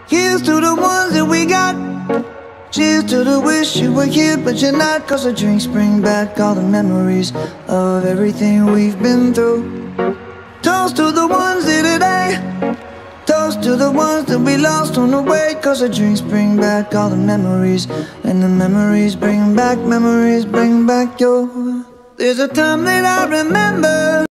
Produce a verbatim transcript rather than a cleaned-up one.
Here's to the ones that we got. Cheers to the wish you were here but you're not. Cause the drinks bring back all the memories of everything we've been through. Toast to the ones here today. Toast to the ones that we lost on the way. Cause the drinks bring back all the memories, and the memories bring back, memories bring back your. There's a time that I remember.